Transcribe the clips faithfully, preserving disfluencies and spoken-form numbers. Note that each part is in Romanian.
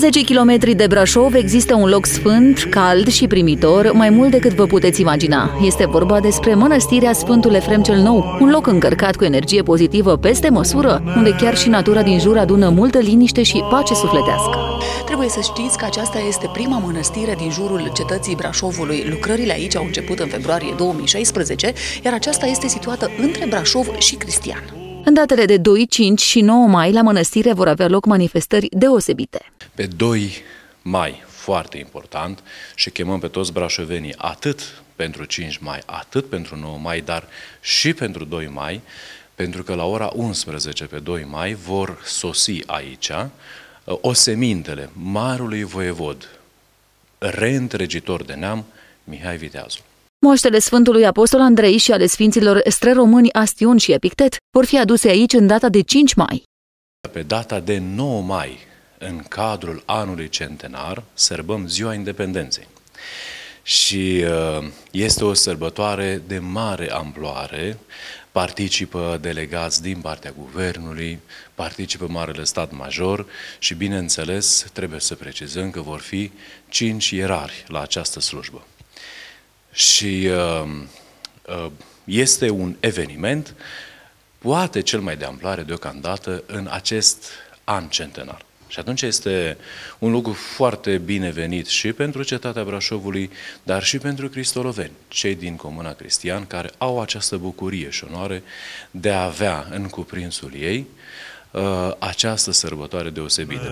zece kilometri de Brașov există un loc sfânt, cald și primitor, mai mult decât vă puteți imagina. Este vorba despre Mănăstirea Sfântul Efrem cel Nou, un loc încărcat cu energie pozitivă peste măsură, unde chiar și natura din jur adună multă liniște și pace sufletească. Trebuie să știți că aceasta este prima mănăstire din jurul cetății Brașovului. Lucrările aici au început în februarie două mii șaisprezece, iar aceasta este situată între Brașov și Cristian. În datele de doi, cinci și nouă mai, la mănăstire vor avea loc manifestări deosebite. Pe doi mai, foarte important, și chemăm pe toți brașovenii, atât pentru cinci mai, atât pentru nouă mai, dar și pentru doi mai, pentru că la ora unsprezece pe doi mai vor sosi aici osemintele marului voievod, reîntregitor de neam, Mihai Viteazu. Moaștele Sfântului Apostol Andrei și ale Sfinților străromâni Astion și Epictet vor fi aduse aici în data de cinci mai. Pe data de nouă mai, în cadrul anului centenar, sărbăm Ziua Independenței. Și este o sărbătoare de mare amploare, participă delegați din partea guvernului, participă Marele Stat Major și, bineînțeles, trebuie să precizăm că vor fi cinci ierarhi la această slujbă. Și uh, uh, este un eveniment, poate cel mai de amploare deocamdată în acest an centenar. Și atunci este un lucru foarte binevenit și pentru cetatea Brașovului, dar și pentru cristoloveni, cei din Comuna Cristian, care au această bucurie și onoare de a avea în cuprinsul ei uh, această sărbătoare deosebită.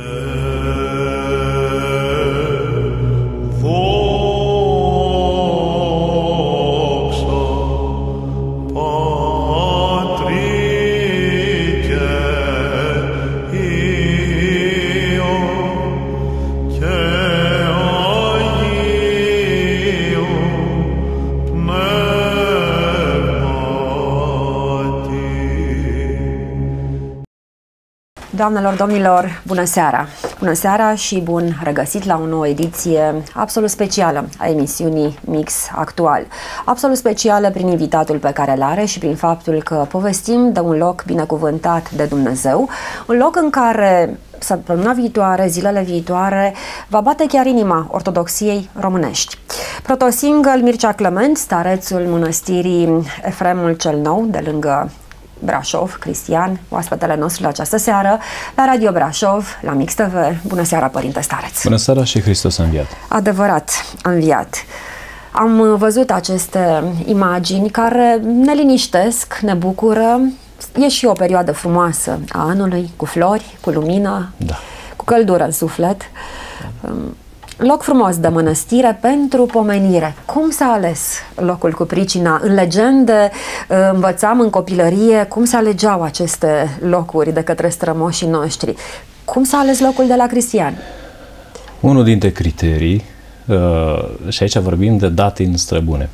Doamnelor, domnilor, bună seara! Bună seara și bun regăsit la o nouă ediție absolut specială a emisiunii Mix Actual. Absolut specială prin invitatul pe care îl are și prin faptul că povestim de un loc binecuvântat de Dumnezeu, un loc în care săptămâna viitoare, zilele viitoare, va bate chiar inima ortodoxiei românești. Protosingle Mircea Clement, starețul mănăstirii Efremul cel Nou, de lângă Brașov, Cristian, oaspetele nostru la această seară, la Radio Brașov, la Mix T V. Bună seara, Părinte Stareț! Bună seara și Hristos a înviat! Adevărat, a înviat! Am văzut aceste imagini care ne liniștesc, ne bucură. E și o perioadă frumoasă a anului, cu flori, cu lumină, da, cu căldură în suflet. Da. Loc frumos de mănăstire pentru pomenire. Cum s-a ales locul cu pricina? În legende învățam în copilărie cum se alegeau aceste locuri de către strămoșii noștri. Cum s-a ales locul de la Cristian? Unul dintre criterii, și aici vorbim de datini străbune,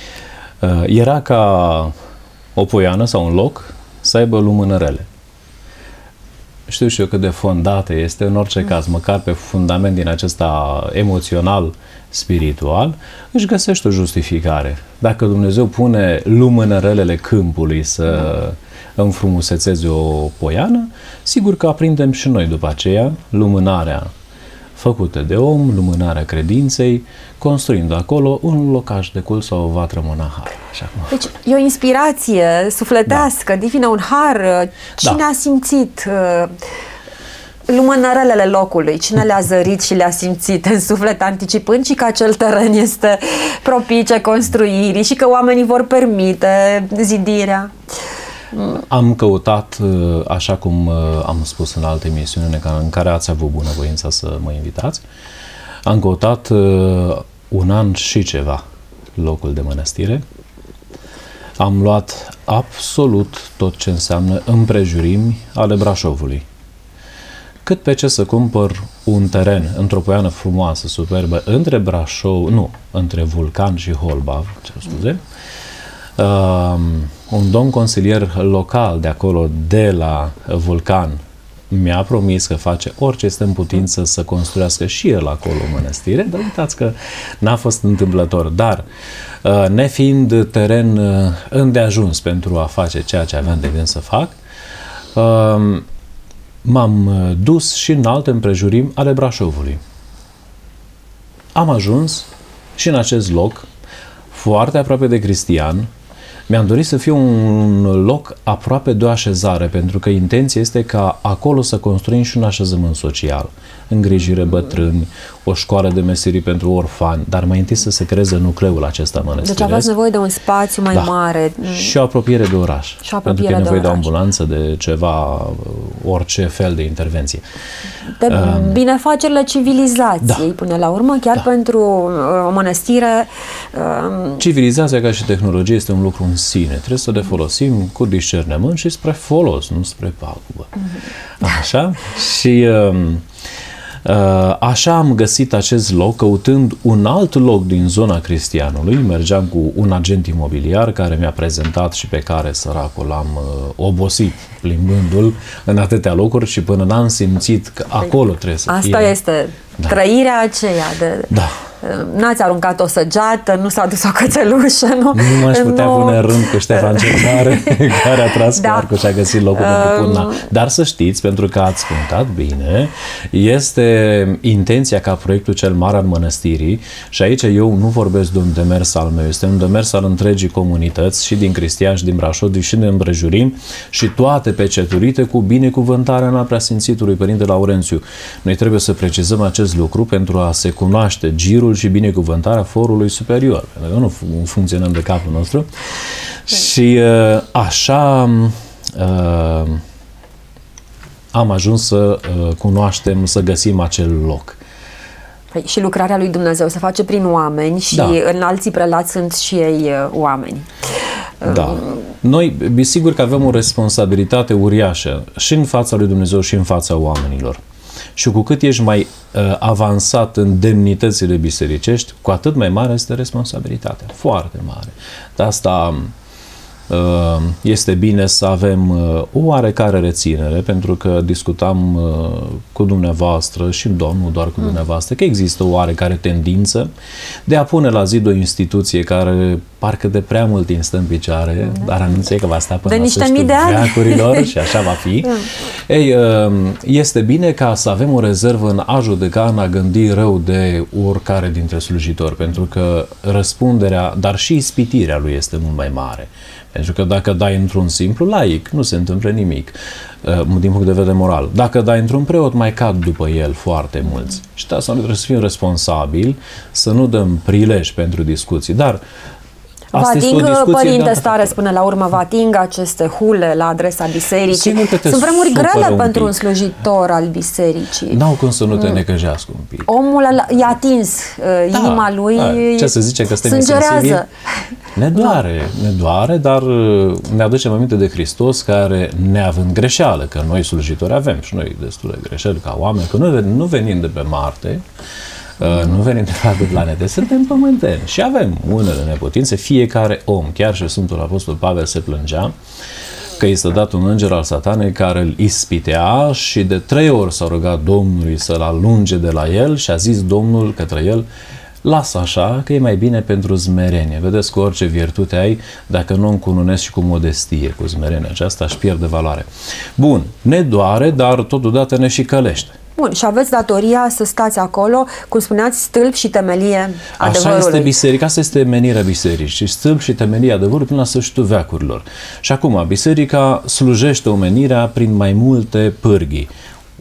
era ca o poiană sau un loc să aibă lumânărele. Știu și eu cât de fondată este, în orice caz, măcar pe fundament din acesta emoțional, spiritual, își găsește o justificare. Dacă Dumnezeu pune lumânărelele câmpului să înfrumusețeze o poiană, sigur că aprindem și noi după aceea lumânarea făcută de om, lumânarea credinței, construind acolo un locaș de cult sau o vatră monahală. Deci e o inspirație sufletească, da, divină, un har. Cine da. a simțit uh, lumânărelele locului? Cine le-a zărit și le-a simțit în suflet, anticipând și că acel teren este propice construirii și că oamenii vor permite zidirea? Am căutat, așa cum am spus în alte emisiuni în care ați avut bunăvoința să mă invitați, am căutat un an și ceva locul de mănăstire. Am luat absolut tot ce înseamnă împrejurimi ale Brașovului. Cât pe ce să cumpăr un teren într-o poiană frumoasă, superbă, între Brașov, nu, între Vulcan și Holbav, ce scuze, Uh, un domn consilier local de acolo, de la Vulcan, mi-a promis că face orice este în putință să construiască și el acolo o mănăstire, dar uitați că n-a fost întâmplător. Dar, uh, nefiind teren uh, îndeajuns pentru a face ceea ce aveam de gând să fac, uh, m-am dus și în alte împrejurimi ale Brașovului. Am ajuns și în acest loc, foarte aproape de Cristian. Mi-am dorit să fie un loc aproape de o așezare, pentru că intenția este ca acolo să construim și un așezământ social, îngrijire bătrâni, o școală de meserii pentru orfani, dar mai întâi să se creeze nucleul acesta mănăstiresc. Deci aveți nevoie de un spațiu mai da. mare. Și o apropiere de oraș. Și o pentru că e nevoie de, de o ambulanță, de ceva, orice fel de intervenție. De um, binefacerile civilizației, da. până la urmă, chiar da. pentru uh, o mănăstire. Uh, Civilizația ca și tehnologie este un lucru în sine. Trebuie să le folosim cu discernământ și spre folos, nu spre pagubă. Uh-huh. Așa? Și uh, uh, așa am găsit acest loc, căutând un alt loc din zona Cristianului. Mergeam cu un agent imobiliar care mi-a prezentat și pe care, săracul, l-am uh, obosit plimbându-l în atâtea locuri și până n-am simțit că acolo trebuie să Asta fie. Asta este da. trăirea aceea de... Da. N-ați aruncat o săgeată, nu s-a dus o cățelușă, nu? Nu m-aș putea nu... pune în rând cu Ștefan Cernare, care a tras da. cu arcul și a găsit locul um... pentru Putna. Dar să știți, pentru că ați contat bine, este intenția ca proiectul cel mare al mănăstirii, și aici eu nu vorbesc de un demers al meu, este un demers al întregii comunități, și din Cristian, și din Brașov, și din împrejurim, și toate peceturite cu binecuvântarea în a Preasfințitului Părinte Laurențiu. Noi trebuie să precizăm acest lucru pentru a se cunoaște girul și binecuvântarea forului superior. Pentru că nu funcționăm de capul nostru. Și uh, așa uh, am ajuns să uh, cunoaștem, să găsim acel loc. Păi, și lucrarea lui Dumnezeu se face prin oameni și da. în alții prelați sunt și ei uh, oameni. Da. Noi, sigur că avem o responsabilitate uriașă și în fața lui Dumnezeu și în fața oamenilor. Și cu cât ești mai uh, avansat în demnitățile bisericești, cu atât mai mare este responsabilitatea. Foarte mare. De asta uh, este bine să avem uh, o oarecare reținere, pentru că discutam uh, cu dumneavoastră și nu doar cu dumneavoastră, că există o oarecare tendință de a pune la zi o instituție care parcă de prea mult timp stă în picioare, da. dar anunță că va sta până de la sfârșitul veacurilor și așa va fi. Da. Ei, este bine ca să avem o rezervă în a judeca, în a gândi rău de oricare dintre slujitori, pentru că răspunderea, dar și ispitirea lui este mult mai mare. Pentru că dacă dai într-un simplu laic, nu se întâmplă nimic din punct de vedere moral. Dacă dai într-un preot, mai cad după el foarte mulți. Și de asta noi trebuie să fim responsabili, să nu dăm prilej pentru discuții. Dar vă ating, Părinte Stareț, până la urmă, vă ating aceste hule la adresa bisericii. Sunt vremuri grele pentru un slujitor al bisericii. N-au cum să nu te necăjească un pic. Omul i-a atins uh, da, inima lui. Da. Ce să zice, că suntem insensibili? Ne doare, da. ne doare, dar ne aducem aminte de Hristos, care, neavând greșeală, că noi slujitori avem și noi destule greșeli ca oameni, că nu, nu venim de pe Marte, Uh, nu venim de la alte planete, suntem pământeni și avem unele neputințe, fiecare om, chiar și Sfântul Apostol Pavel se plângea că i s-a dat un înger al satanei care îl ispitea și de trei ori s-a rugat Domnului să-l alunge de la el și a zis Domnul către el: lasă așa, că e mai bine pentru smerenie. Vedeți că orice virtute ai, dacă nu o încununezi și cu modestie, cu smerenie aceasta, își pierde valoare. Bun, ne doare, dar totodată ne și călește. Bun, și aveți datoria să stați acolo, cum spuneați, stâlp și temelie adevărului. Așa este biserica, asta este menirea bisericii, stâlp și temelie adevărului până la sfârșitul veacurilor. Și acum, biserica slujește omenirea prin mai multe pârghii.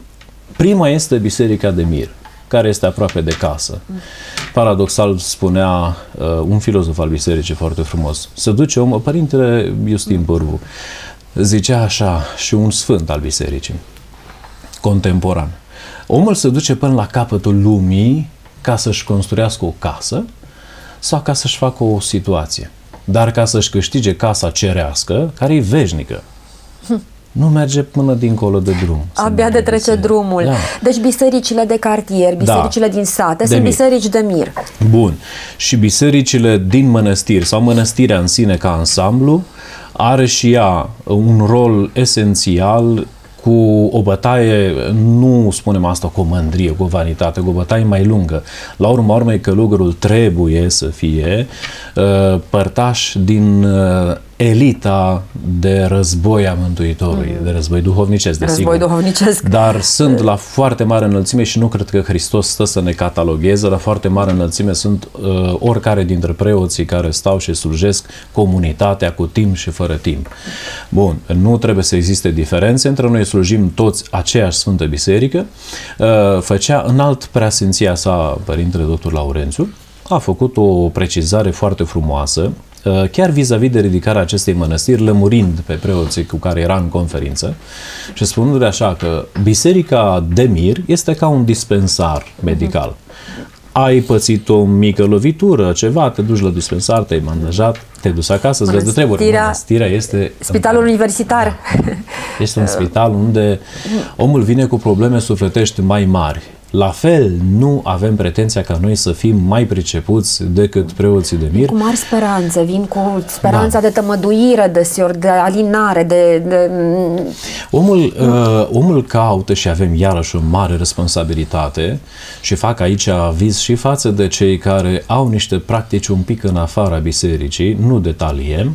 Prima este biserica de mir, care este aproape de casă. Paradoxal, spunea uh, un filozof al bisericii foarte frumos, se duce om, Părintele Iustin Pârvu, zicea așa, și un sfânt al bisericii, contemporan. Omul se duce până la capătul lumii ca să-și construiască o casă sau ca să-și facă o situație. Dar ca să-și câștige casa cerească, care e veșnică, hm. nu merge până dincolo de drum. Abia de trece drumul. Da. Deci bisericile de cartier, bisericile da. din sate, de sunt mir. biserici de mir. Bun. Și bisericile din mănăstiri sau mănăstirea în sine ca ansamblu are și ea un rol esențial, cu o bătaie, nu spunem asta cu o mândrie, cu o vanitate, cu o bătaie mai lungă. La urma urmei, călugărul trebuie să fie uh, părtaș din uh, elita de război a Mântuitorului, mm. de război duhovnicesc, desigur. Război duhovnicesc. Dar sunt la foarte mare înălțime și nu cred că Hristos stă să ne catalogheze. La foarte mare înălțime sunt uh, oricare dintre preoții care stau și slujesc comunitatea cu timp și fără timp. Bun, nu trebuie să existe diferențe între noi, slujim toți aceeași Sfântă Biserică. Uh, făcea înalt preasfinția sa, Părintele Doctor Laurențiu, a făcut o precizare foarte frumoasă, chiar vis-a-vis de ridicarea acestei mănăstiri, lămurind pe preoții cu care era în conferință și spunându-le așa că Biserica de Mir este ca un dispensar medical. Ai pățit o mică lovitură, ceva, te duci la dispensar, te-ai bandajat, te-ai dus acasă, îți vezi de treburi. Mănăstirea este... Spitalul universitar. Da. Este un spital unde omul vine cu probleme sufletești mai mari. La fel, nu avem pretenția ca noi să fim mai pricepuți decât preoții de Mir. Cu mari speranțe, vin cu speranța da. de tămăduire, de, de alinare, de... de... Omul, uh, omul caută și avem iarăși o mare responsabilitate și fac aici aviz și față de cei care au niște practici un pic în afara bisericii, nu detaliem,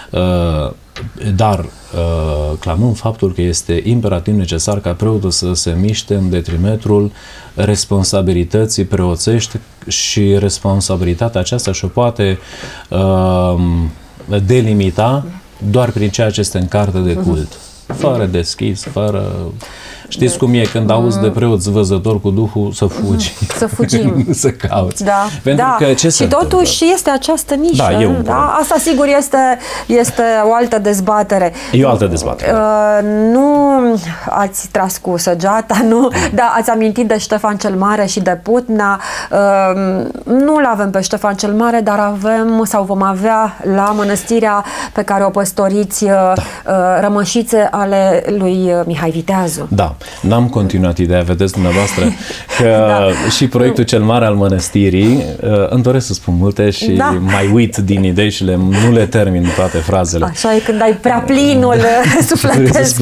uh, dar uh, clamăm faptul că este imperativ necesar ca preotul să se miște în detrimentul responsabilității preoțești și responsabilitatea aceasta și-o poate uh, delimita doar prin ceea ce este în carte de cult. Fără deschis, fără... Știți cum e când auzi de preoți văzători cu Duhul, să fugi. Să fugim. Să cauți. Da. Pentru da. că ce și totuși întâmplă? Este această nișă. Da, e un da? Asta sigur este, este o altă dezbatere. E o altă dezbatere. Uh, nu ați tras cu săgeata, nu? Da, ați amintit de Ștefan cel Mare și de Putna. Uh, nu-l avem pe Ștefan cel Mare, dar avem sau vom avea la mănăstirea pe care o păstoriți da. uh, rămășițe ale lui Mihai Viteazu. Da. N-am continuat ideea, vedeți dumneavoastră, că da. și proiectul cel mare al mănăstirii, îmi doresc să spun multe și da. mai uit din idei și le, nu le termin toate frazele. Așa e când ai prea plinul sufletesc.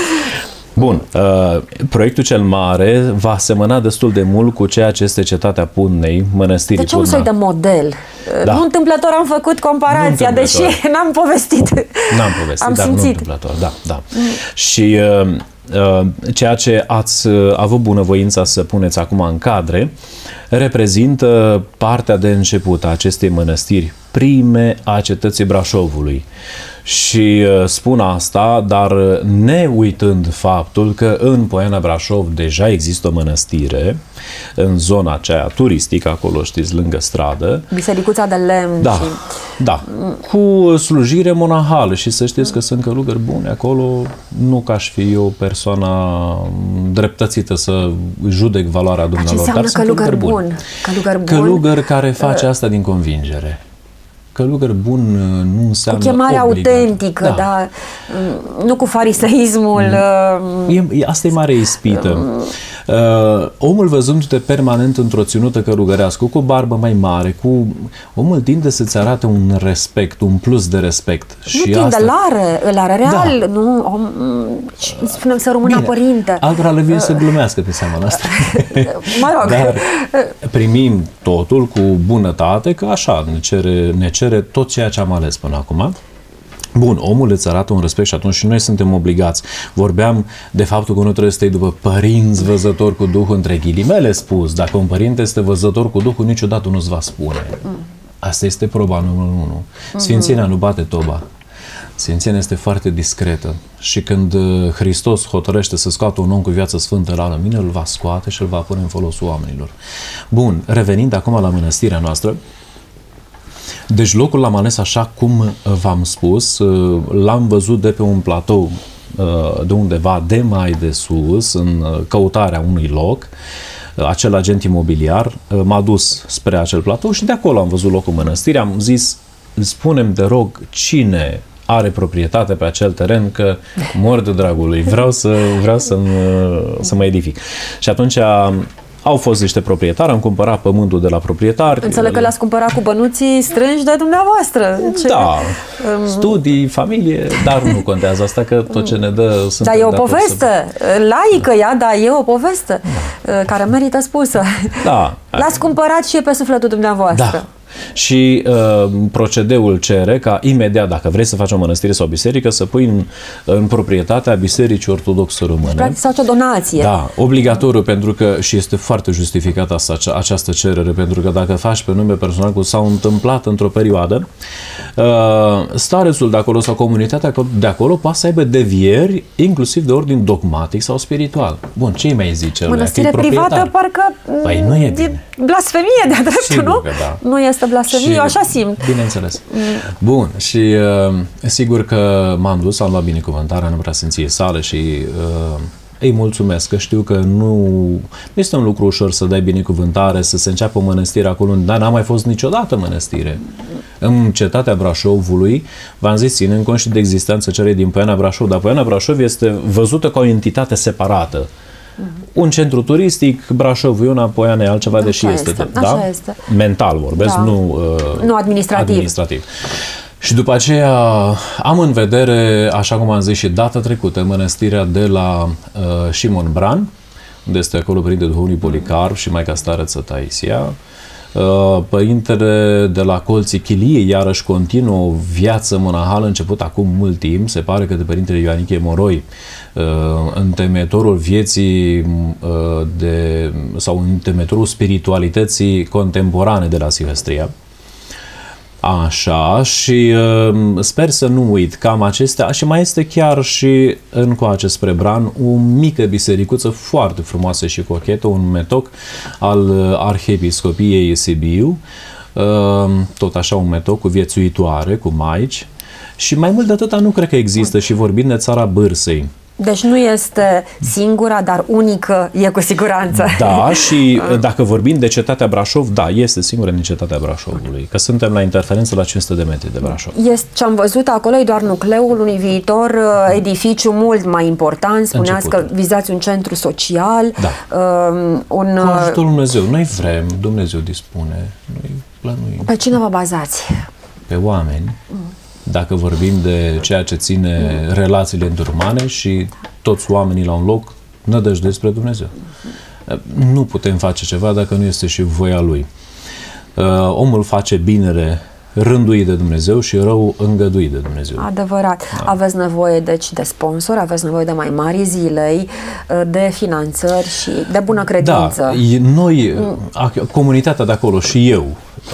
Bun, uh, proiectul cel mare va semăna destul de mult cu ceea ce este cetatea Putnei, mănăstirii Deci un soi de model. Da. Nu întâmplător am făcut comparația, deși n-am povestit. N-am povestit, am dar simțit. nu întâmplător, da, da. Mm. Și uh, uh, ceea ce ați uh, avut bunăvoința să puneți acum în cadre reprezintă partea de început a acestei mănăstiri prime a cetății Brașovului. Și uh, spun asta, dar ne uitând faptul că în Poiana Brașov deja există o mănăstire în zona aceea turistică, acolo știți, lângă stradă. Bisericuța de lemn. Da, și... da, cu slujire monahală și să știți că sunt călugări bune acolo, nu că aș fi eu persoana dreptățită să judec valoarea dumnealor, dar sunt călugări buni. Bun. Călugări bun. Călugări care face asta din convingere. Călugăr bun nu înseamnă cu chemare obligat. autentică, da. dar nu cu fariseismul. E, e, asta e mare ispită. Uh, omul văzându-te permanent într-o ținută călugărească, cu barbă mai mare, cu omul tinde să-ți arate un respect, un plus de respect. Nu și tinde, asta... îl are, îl are real, da. Nu, om, spunem să rămână părinte. Altora le vine să glumească pe seama noastră. Mă rog. Dar primim totul cu bunătate, că așa ne cere, ne cere tot ceea ce am ales până acum. Bun, omul îți arată un respect și atunci și noi suntem obligați. Vorbeam de faptul că nu trebuie să te iei după părinți văzători cu Duhul, între ghilimele spus. Dacă un părinte este văzător cu Duhul, niciodată nu-ți va spune. Asta este proba numărul unu. Sfințenia nu bate toba. Sfințenia este foarte discretă și când Hristos hotărăște să scoată un om cu viață sfântă la mine, îl va scoate și îl va pune în folosul oamenilor. Bun, revenind acum la mănăstirea noastră, deci locul l-am ales așa cum v-am spus, l-am văzut de pe un platou de undeva de mai de sus, în căutarea unui loc. Acel agent imobiliar m-a dus spre acel platou și de acolo am văzut locul mănăstirii. Am zis, spune-mi de rog, cine are proprietate pe acel teren, că mor de dragul lui, vreau să, vreau să, să mă edific. Și atunci au fost niște proprietari, am cumpărat pământul de la proprietari. Înțeleg că l-ați cumpărat cu bănuții strânși de dumneavoastră. Ce... Da, studii, familie, dar nu contează asta, că tot ce ne dă... Dar e o poveste, să... laică ea, dar e o poveste da. care merită spusă. Da. L-ați cumpărat și e pe sufletul dumneavoastră. Da. Și uh, procedeul cere ca imediat, dacă vrei să faci o mănăstire sau o biserică, să pui în, în proprietatea Bisericii Ortodoxe Române. Practic, sau o donație. Da, obligatoriu, pentru că, și este foarte justificată asta, această cerere, pentru că dacă faci pe nume personal, cum s-au întâmplat într-o perioadă, uh, starețul de acolo sau comunitatea de acolo poate să aibă devieri, inclusiv de ordin dogmatic sau spiritual. Bun, ce mai zice? Mănăstire privată, parcă păi nu e bine. Blasfemie de-a dreptul, nu? Da. Nu este blasfemie, și, eu așa simt. Bineînțeles. Mm. Bun, și uh, sigur că m-am dus, am luat binecuvântarea în preasfinției sale și uh, îi mulțumesc, că știu că nu este un lucru ușor să dai binecuvântare, să se înceapă o mănăstire acolo, dar n-a mai fost niciodată mănăstire. În cetatea Brașovului, v-am zis, ținând cont și de existența celei din Poiana Brașov, dar Poiana Brașov este văzută ca o entitate separată. Uh-huh. Un centru turistic, Brașov e una, Poiana e altceva, așa deși este, este. Da? Așa este. Mental vorbesc, da. nu, uh, nu administrativ. administrativ. Și după aceea am în vedere, așa cum am zis și data trecută, mănăstirea de la uh, Șimon Bran, unde este acolo Părinte Duhovnic Policarp și Maica Stareță Taisia. Uh, Părintele de la Colții Chiliei, iarăși continuă o viață monahală început acum mult timp. Se pare că de Părintele Ioanichie Moroi, uh, întemeitorul vieții uh, de, sau întemeitorul spiritualității contemporane de la Silvestria. Așa, și uh, sper să nu uit cam acestea. Și mai este chiar și încoace spre Bran o mică bisericuță foarte frumoasă și cochetă, un metoc al Arhiepiscopiei Sibiu, uh, tot așa un metoc cu viețuitoare, cu maici. Și mai mult de atâta nu cred că există, și vorbind de țara Bârsei. Deci nu este singura, dar unică e cu siguranță. Da, și dacă vorbim de cetatea Brașov, da, este singura din cetatea Brașovului, că suntem la interferență la cinci sute de metri de Brașov. Este, ce am văzut acolo e doar nucleul unui viitor edificiu mult mai important. Spuneați Început. că vizați un centru social. Da. Uh, un, cu ajutorul Dumnezeu. Noi vrem, Dumnezeu dispune, noi plănuim. Pe cine vă bazați? Pe oameni. Mm. Dacă vorbim de ceea ce ține mm. relațiile interumane și toți oamenii la un loc nădăjduiesc spre Dumnezeu. Mm. Nu putem face ceva dacă nu este și voia Lui. Uh, omul face binele rânduit de Dumnezeu și rău îngăduit de Dumnezeu. Adevărat. Da. Aveți nevoie, deci, de sponsori, aveți nevoie de mai mari zilei, de finanțări și de bună credință. Da. Noi, mm. comunitatea de acolo și eu,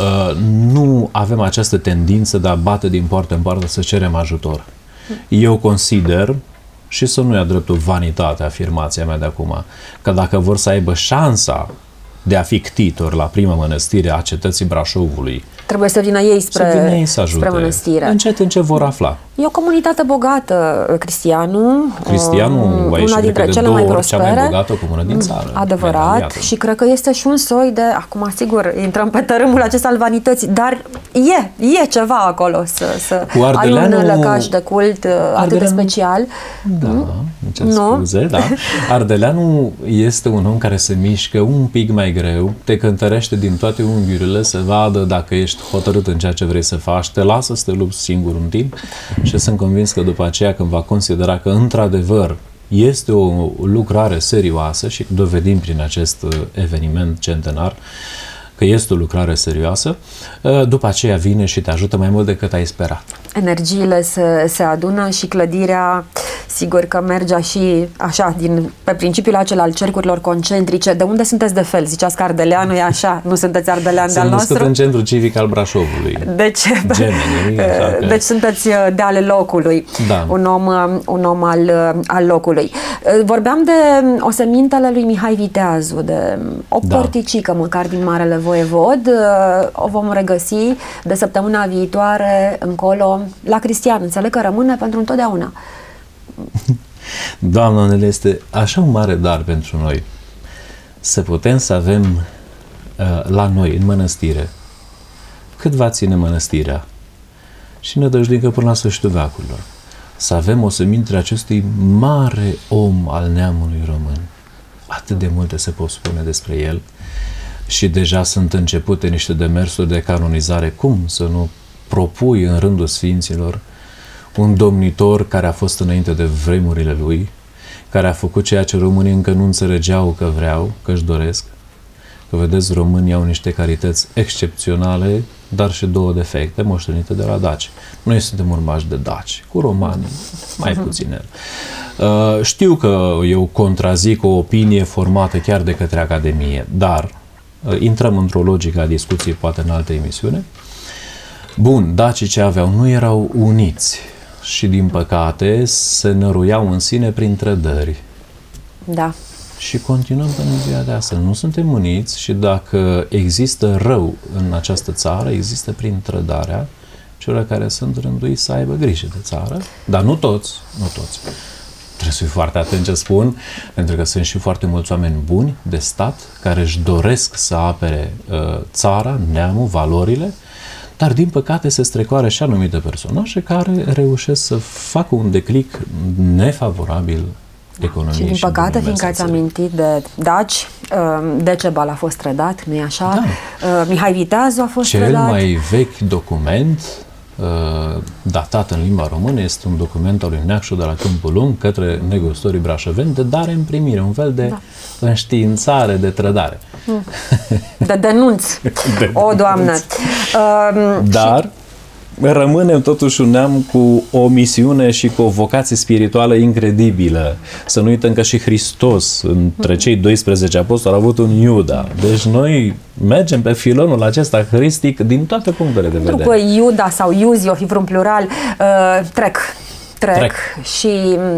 nu avem această tendință de a bate din poartă în poartă să cerem ajutor. Eu consider, și să nu ia dreptul vanitate afirmația mea de acum, că dacă vor să aibă șansa de a fi ctitor la prima mănăstire a cetății Brașovului, trebuie să vină ei spre, să vină ei să ajute. Spre mănăstire. Încet, încet vor afla. E o comunitate bogată, Cristianu. Cristianu, una dintre cele mai prospere. Cea mai bogată comună din țară. Adevărat. Și cred că este și un soi de, acum sigur, intrăm pe tărâmul acesta al vanității, dar e, e ceva acolo să, să ai un lăcaș de cult Ardeleanu, atât de special. Da, îmi cer scuze, da. Ardeleanu este un om care se mișcă un pic mai greu, te cântărește din toate unghiurile să vadă dacă ești hotărât în ceea ce vrei să faci, te lasă să te lupți singur un timp și sunt convins că după aceea, când va considera că într-adevăr este o lucrare serioasă, și dovedim prin acest eveniment centenar că este o lucrare serioasă, după aceea vine și te ajută mai mult decât ai sperat. Energiile se, se adună și clădirea, sigur că merge și așa, din, pe principiul acela al cercurilor concentrice. De unde sunteți de fel? Ziceați că Ardeleanu e așa, nu sunteți ardelean de-al nostru? Sunt în centrul civic al Brașovului. Deci, Gemeni, așa că... deci sunteți de ale locului, da. un om, un om al, al locului. Vorbeam de osemintele lui Mihai Viteazu, de o da. porticică măcar din Marele Voievod. O vom regăsi de săptămâna viitoare încolo la Cristian. Înțeleg că rămâne pentru întotdeauna. Doamne, este așa un mare dar pentru noi să putem să avem uh, la noi, în mănăstire, cât va ține mănăstirea, și ne dăjduim până la sfârșitul veacurilor, să avem o semintire acestui mare om al neamului român. Atât de multe se pot spune despre el și deja sunt începute niște demersuri de canonizare. Cum să nu propui în rândul sfinților un domnitor care a fost înainte de vremurile lui, care a făcut ceea ce românii încă nu înțelegeau că vreau, că își doresc. Că vedeți, românii au niște calități excepționale, dar și două defecte moștenite de la daci. Noi suntem urmași de daci, cu romani, mai puțin. Uh, știu că eu contrazic o opinie formată chiar de către Academie, dar uh, intrăm într-o logică a discuției, poate în altă emisiune. Bun, dacii ce aveau nu erau uniți și, din păcate, se năruiau în sine prin trădări. Da. Și continuăm până în ziua de astăzi. Nu suntem uniți și dacă există rău în această țară, există prin trădarea celor care sunt rânduiți să aibă grijă de țară, dar nu toți, nu toți. Trebuie să fii foarte atent ce spun, pentru că sunt și foarte mulți oameni buni de stat care își doresc să apere uh, țara, neamul, valorile, dar din păcate se strecoară și anumite personaje care reușesc să facă un declic nefavorabil economiei. Și din păcate, fiindcă ați amintit de daci, Decebal a fost trădat, nu-i așa? Da. Mihai Viteazu a fost Cel trădat. Cel mai vechi document datat în limba română este un document al lui Neacșu de la Câmpul Lung către negustării brașoveni de dare în primire, un fel de da. înștiințare de trădare. De denunț. De o, Doamne! Um, Dar și... rămânem totuși un neam cu o misiune și cu o vocație spirituală incredibilă. Să nu uităm că și Hristos, între cei doisprezece apostoli, a avut un Iuda. Deci noi mergem pe filonul acesta hristic din toate punctele de vedere. Pentru că Iuda sau Iuzi, o fi vreun plural, uh, trec. Trec, trec. Și,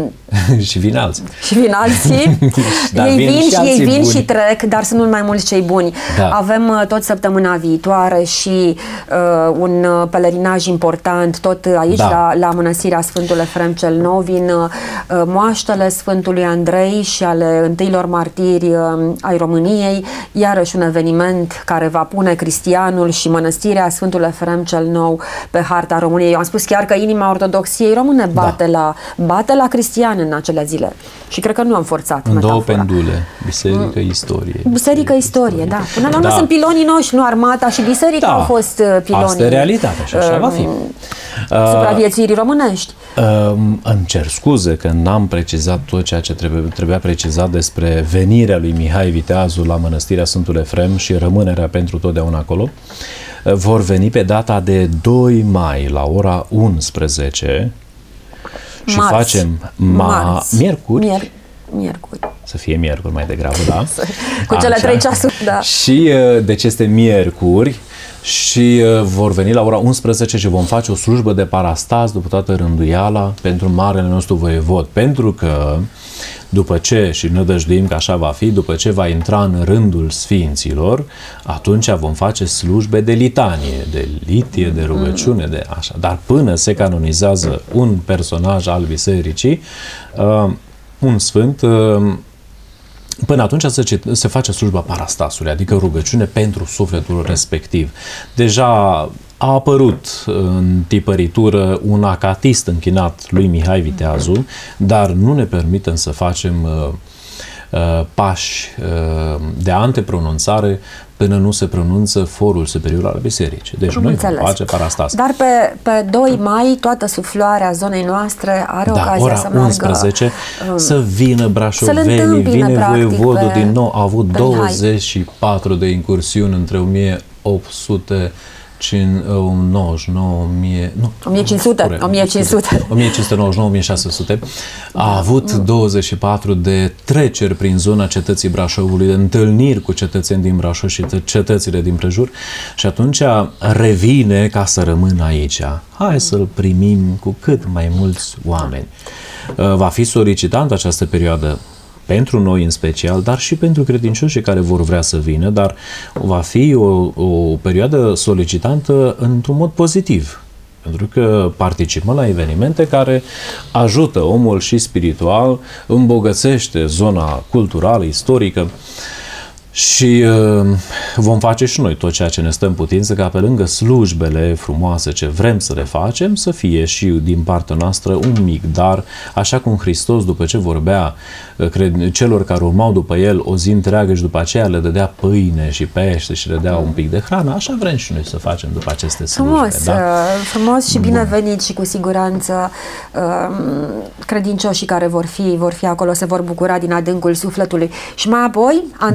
și vin alții. Și vin alții. Ei vin, vin și, și ei vin buni. Și trec, dar sunt mult mai mulți cei buni. Da. Avem uh, tot săptămâna viitoare și uh, un uh, pelerinaj important tot aici, da. la, la Mănăstirea Sfântul Efrem cel Nou. Vin uh, moaștele Sfântului Andrei și ale întâilor martiri uh, ai României, iarăși un eveniment care va pune Cristianul și Mănăstirea Sfântul Efrem cel Nou pe harta României. Eu am spus chiar că inima ortodoxiei române bate. Da. La, bate la Cristian în acele zile. Și cred că nu am forțat în metafora. Două pendule. Biserică, istorie. Biserică, istorie, da. Până la urmă da. sunt pilonii noștri, nu armata și biserica da. au fost pilonii. Asta e realitatea și așa uh, va fi. Supraviețuirii românești. Uh, îmi cer scuze că n-am precizat tot ceea ce trebuie, trebuia precizat despre venirea lui Mihai Viteazu la Mănăstirea Sfântul Efrem și rămânerea pentru totdeauna acolo. Uh, vor veni pe data de doi mai la ora unsprezece și Marți. facem ma Marți. miercuri. Mier miercuri. Să fie miercuri mai degrabă, da? Cu cele trei ceasuri, da. Și deci este miercuri și vor veni la ora unsprezece și vom face o slujbă de parastas după toată rânduiala pentru marele nostru voievod. Pentru că după ce, și nădăjduim că așa va fi, după ce va intra în rândul sfinților, atunci vom face slujbe de litanie, de litie, de rugăciune, de așa. Dar până se canonizează un personaj al bisericii, uh, un sfânt, uh, până atunci se, se face slujba parastasului, adică rugăciune pentru sufletul respectiv. Deja a apărut în tipăritură un acatist închinat lui Mihai Viteazu, dar nu ne permitem să facem uh, uh, pași uh, de antepronunțare până nu se pronunță forul superior al bisericii. Deci Am noi înțeles. vom face parastas. Dar pe, pe doi mai toată sufloarea zonei noastre are da, ocazia ora să meargă unsprezece um, să vină brașovenii, vine voievodul pe, din nou. A avut douăzeci și patru de incursiuni între o mie opt sute nouăzeci și nouă, nu, o mie cinci sute, o mie cinci sute. o mie cinci sute nouăzeci și nouă, o mie șase sute. A avut douăzeci și patru de treceri prin zona cetății Brașovului, de întâlniri cu cetățeni din Brașov și cetățile din prejur și atunci revine ca să rămână aici. Hai să-l primim cu cât mai mulți oameni. Va fi solicitant această perioadă pentru noi în special, dar și pentru credincioșii care vor vrea să vină, dar va fi o, o perioadă solicitantă într-un mod pozitiv. Pentru că participăm la evenimente care ajută omul și spiritual, îmbogățește zona culturală, istorică și uh, vom face și noi tot ceea ce ne stă în putință ca pe lângă slujbele frumoase ce vrem să le facem, să fie și din partea noastră un mic dar, așa cum Hristos după ce vorbea cred, celor care urmau după el o zi întreagă și după aceea le dădea pâine și pește și le dădea un pic de hrană, așa vrem și noi să facem după aceste slujbe. Frumos, da? frumos și binevenit și cu siguranță credincioșii care vor fi, vor fi acolo se vor bucura din adâncul sufletului. Și mai apoi, Andrei,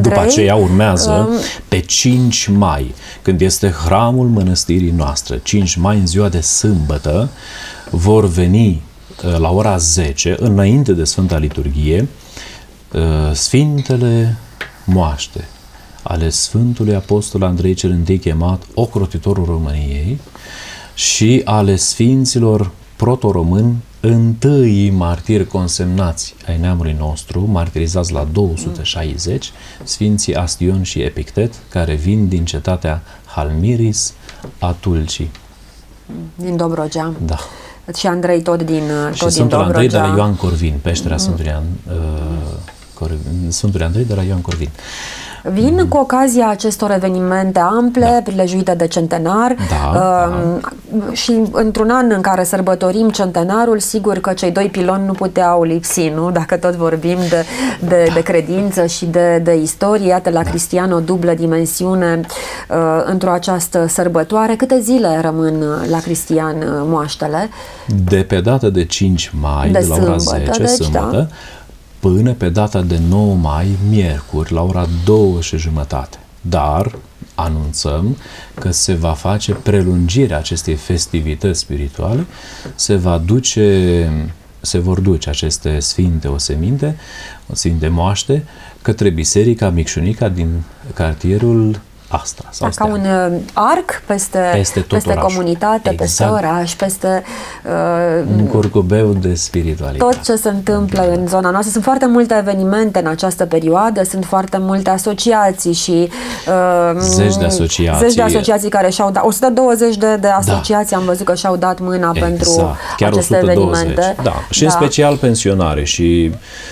aceea urmează pe cinci mai, când este hramul mănăstirii noastre, cinci mai în ziua de sâmbătă, vor veni la ora zece, înainte de Sfânta Liturghie, Sfintele moaște ale Sfântului Apostol Andrei cel Întâi, chemat ocrotitorul României, și ale Sfinților proto-români, întâi martiri consemnați ai neamului nostru, martirizați la două sute șaizeci, Sfinții Astion și Epictet, care vin din cetatea Halmiris a Tulcii. Din Dobrogea. Da. Și Andrei tot din, și tot din Sfântul Dobrogea. Andrei de la Ioan Corvin, peștera Sfântului, An, uh, Corvin, Sfântului Andrei de la Ioan Corvin. Vin mm. cu ocazia acestor evenimente ample, da. prilejuite de centenar, da, uh, da. și într-un an în care sărbătorim centenarul, sigur că cei doi piloni nu puteau lipsi, nu? Dacă tot vorbim de, de, da. de credință și de, de istorie, iată la da. Cristian o dublă dimensiune uh, într-o această sărbătoare. Câte zile rămân la Cristian moaștele? De pe data de cinci mai, de, de la sâmbătă, ora zece, deci, sâmbătă, da. până pe data de nouă mai, miercuri, la ora două și jumătate. Dar anunțăm că se va face prelungirea acestei festivități spirituale, se va duce, se vor duce aceste sfinte oseminte, sfinte moaște, către Biserica Micșunica din cartierul Astra. Da, ca un uh, arc peste, peste, peste comunitate, exact. Peste oraș, peste uh, un curcubeu de spiritualitate. Tot ce se întâmplă în zona noastră. Sunt foarte multe evenimente în această perioadă, sunt foarte multe asociații și uh, zeci de asociații. Zeci de asociații care și-au dat, o sută douăzeci de, de asociații da. Am văzut că și-au dat mâna exact. Pentru chiar aceste o sută douăzeci. Evenimente. Da. Și da. În special pensionare și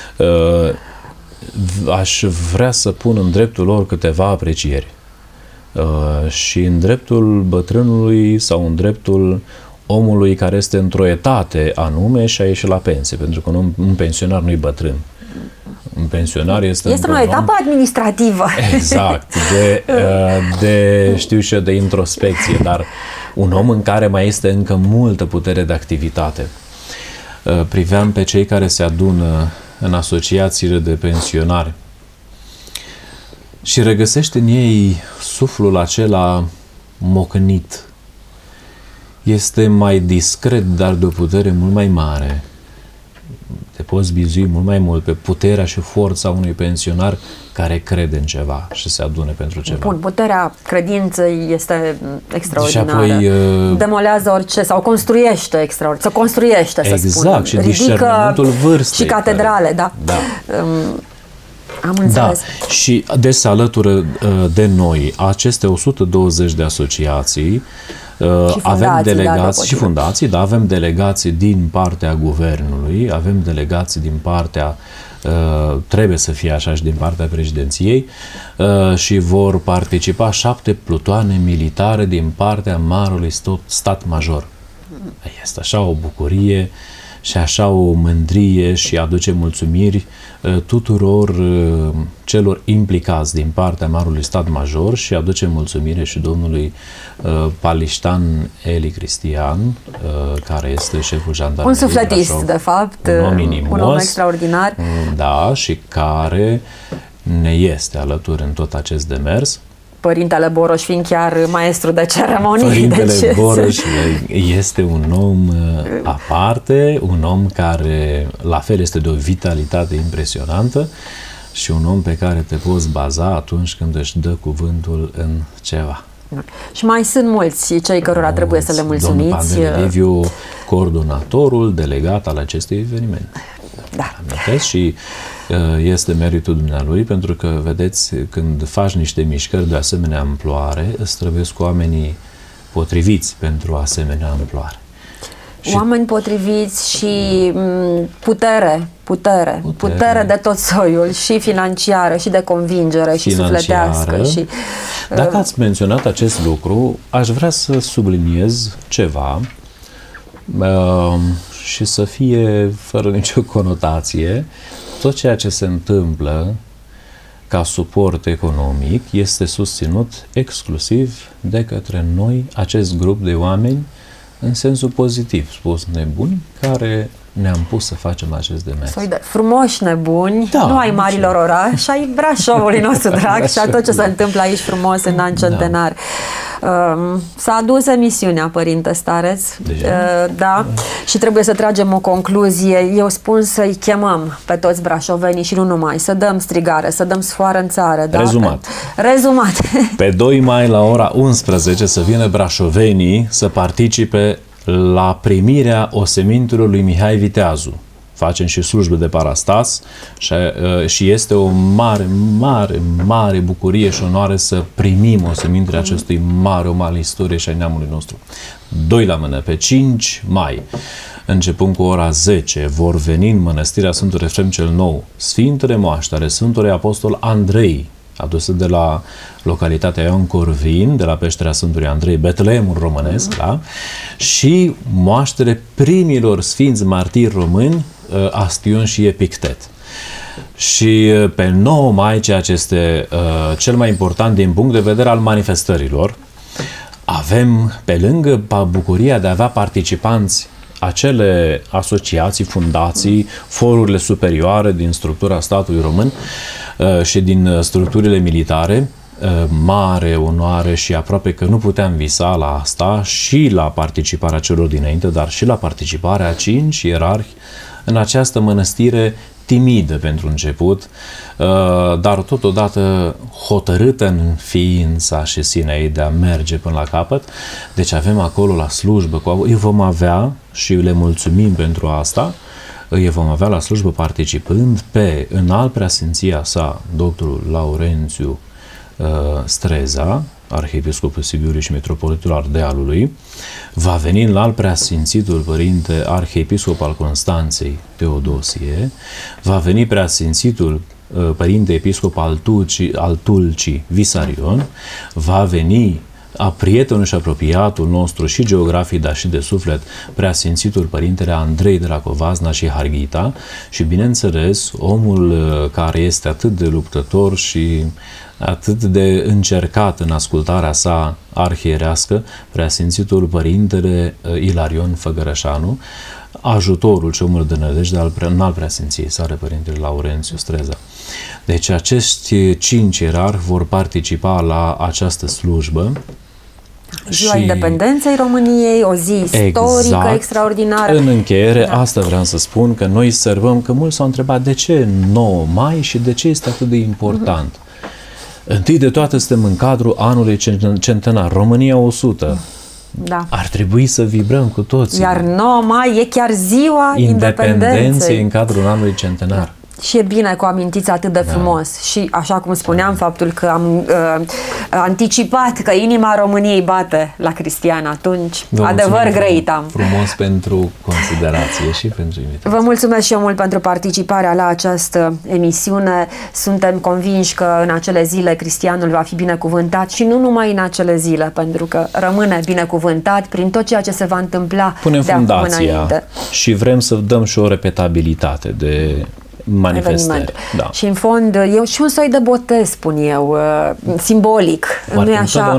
uh, aș vrea să pun în dreptul lor câteva aprecieri. Uh, și în dreptul bătrânului sau în dreptul omului care este într-o etate anume și a ieșit la pensie, pentru că un, un pensionar nu-i bătrân. Un pensionar este... Este o etapă om, administrativă. Exact, de, uh, de, știu și eu, de introspecție, dar un om în care mai este încă multă putere de activitate. Uh, priveam pe cei care se adună în asociațiile de pensionari și regăsește în ei suflul acela mocnit. Este mai discret, dar de o putere mult mai mare. Te poți bizui mult mai mult pe puterea și forța unui pensionar care crede în ceva și se adune pentru ceva. Bun, puterea credinței este extraordinară. Și apoi, uh... demolează orice sau construiește extraordinar, să construiește, exact, să spunem. Exact, și discernământul vârstei. Și catedrale, care... da. da. Um, Am înțeles. Da. Și de se alătură de noi aceste o sută douăzeci de asociații, și avem delegații da, și fundații, da, avem delegații din partea guvernului, avem delegații din partea, uh, trebuie să fie așa, și din partea președinției, uh, și vor participa șapte plutoane militare din partea Marului Stat Major. Este așa o bucurie și așa o mândrie și aduce mulțumiri uh, tuturor uh, celor implicați din partea Marului Stat Major și aduce mulțumire și domnului uh, Paliștan Eli Cristian, uh, care este șeful jandarmeriei. Un sufletist, Brașov, de fapt, un om, inimos, un om extraordinar. Da, și care ne este alături în tot acest demers. Părintele Boroș fiind chiar maestru de ceremonii. Părintele deci Boroș este un om aparte, un om care la fel este de o vitalitate impresionantă și un om pe care te poți baza atunci când își dă cuvântul în ceva. Și mai sunt mulți cei cărora mulți, trebuie să le mulțumiți. Domnul Pandele Liviu, coordonatorul, delegat al acestui eveniment. Da. Amintesc? Și este meritul dumnealui, pentru că, vedeți, când faci niște mișcări de asemenea amploare, îți trebuiesc oamenii potriviți pentru asemenea amploare. Oameni potriviți și putere, putere, putere, putere de tot soiul, și financiară, și de convingere, și sufletească. Și, Dacă ați menționat acest lucru, aș vrea să subliniez ceva uh, și să fie fără nicio conotație. Tot ceea ce se întâmplă ca suport economic este susținut exclusiv de către noi, acest grup de oameni în sensul pozitiv spus, nebuni care ne-am pus să facem acest demers. Soi de frumoși nebuni, da, nu ai marilor oraș, ai Brașovului nostru drag și a tot ce se întâmplă aici frumos în an centenar. Da. S-a adus emisiunea, Părinte Stareț, Deja? da, și trebuie să tragem o concluzie. Eu spun să-i chemăm pe toți brașovenii și nu numai, să dăm strigare, să dăm sfoară în țară. Da? Rezumat. Pe, rezumat. Pe doi mai la ora unsprezece să vină brașovenii să participe la primirea osemintelor lui Mihai Viteazu. Facem și slujbe de parastas și, uh, și este o mare, mare, mare bucurie și onoare să primim osemintele acestui mare om al istoriei și a neamului nostru. Doi la mână, pe cinci mai, începând cu ora zece, vor veni în Mănăstirea Sfântul Efrem cel Nou Sfintele Moaște ale Sfântului Apostol Andrei, aduse de la localitatea Ion Corvin, de la peștera Sfântului Andrei, Betleemul românesc, da? Și moaștele primilor sfinți martiri români, Astion și Epictet. Și pe nouă mai, ceea ce este uh, cel mai important din punct de vedere al manifestărilor, avem, pe lângă bucuria de a avea participanți acele asociații, fundații, forurile superioare din structura statului român uh, și din structurile militare, uh, mare onoare și aproape că nu puteam visa la asta și la participarea celor dinainte, dar și la participarea a cinci ierarhi în această mănăstire timidă pentru început, dar totodată hotărâtă în ființa și sinea ei de a merge până la capăt. Deci avem acolo la slujbă, îi vom avea și le mulțumim pentru asta, îi vom avea la slujbă participând pe înalt preasfinția sa, doctorul Laurențiu Streza, arhiepiscopul Sibiului și metropolitul Ardealului, va veni în alt preasfințitul Părinte Arhiepiscop al Constanței Teodosie, va veni preasfințitul Părinte Episcop al Tulcii, al Tulcii Visarion, va veni a prietenul și apropiatul nostru și geografic, dar și de suflet, preasfințitul Părintele Andrei de la Covazna și Harghita și, bineînțeles, omul care este atât de luptător și atât de încercat în ascultarea sa arhierească, preasfințitul Părintele Ilarion Făgărășanu, ajutorul și omul de nădejde al înalt preasfinției sale, Părintele Laurențiu Streza. Deci acești cinci ierarhi vor participa la această slujbă. Ziua și Independenței României, o zi istorică, exact, extraordinară. În încheiere, da. asta vreau să spun, că noi sărbăm, că mulți s-au întrebat de ce nouă mai și de ce este atât de important. Mm-hmm. Întâi de toate suntem în cadrul anului centenar, România o sută. Da. Ar trebui să vibrăm cu toții. Iar nouă mai e chiar ziua Independenței, Independenței în cadrul anului centenar. Da. Și e bine că o amintiți atât de frumos. Da. Și așa cum spuneam, da. faptul că am uh, anticipat că inima României bate la Cristian atunci, vă adevăr grăit am. Frumos pentru considerație și pentru invitație. Vă mulțumesc și eu mult pentru participarea la această emisiune. Suntem convinși că în acele zile Cristianul va fi binecuvântat și nu numai în acele zile, pentru că rămâne binecuvântat prin tot ceea ce se va întâmpla. Punem de fundația și vrem să dăm și o repetabilitate de manifestări. Da. Și în fond, eu și un soi de botez, spun eu, simbolic. Foarte nu așa?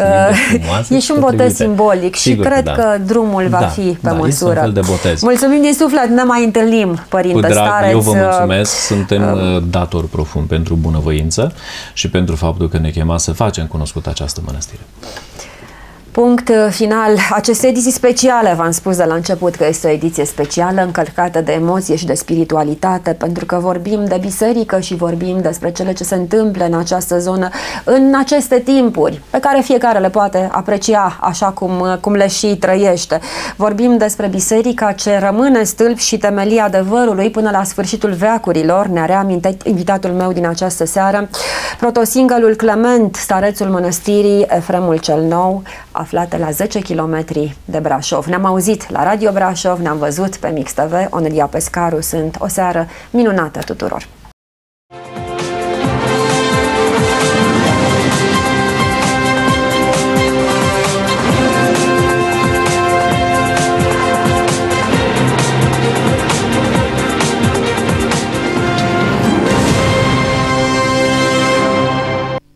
E și un botez simbolic. Sigur și cred că, da. că drumul va da, fi pe da, măsură. Este un fel de botez. Mulțumim din suflet, ne mai întâlnim, Părinte Cu drag, Stareț. eu vă mulțumesc, suntem uh, datori profund pentru bunăvoință și pentru faptul că ne chema să facem cunoscut această mănăstire. Punct final acestei ediții speciale. V-am spus de la început că este o ediție specială, încărcată de emoție și de spiritualitate, pentru că vorbim de biserică și vorbim despre cele ce se întâmplă în această zonă, în aceste timpuri, pe care fiecare le poate aprecia așa cum, cum le și trăiește. Vorbim despre biserica ce rămâne stâlp și temelia adevărului până la sfârșitul veacurilor. Ne-a reamintit invitatul meu din această seară, protosingălul Clement, starețul mănăstirii Efremul cel Nou, aflate la zece kilometri de Brașov. Ne-am auzit la Radio Brașov, ne-am văzut pe Mix T V. Onelia Pescaru sunt. O seară minunată tuturor!